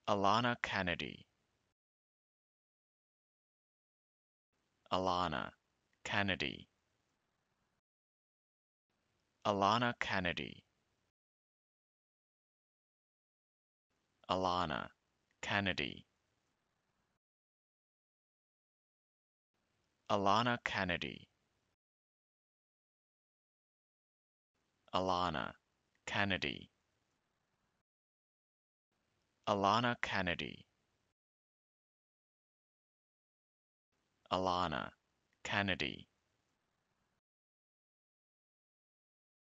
Alanna Kennedy. Alanna Kennedy. Alanna Kennedy. Alanna Kennedy. Alanna Kennedy. Alanna Kennedy. Alanna Kennedy. Alanna Kennedy.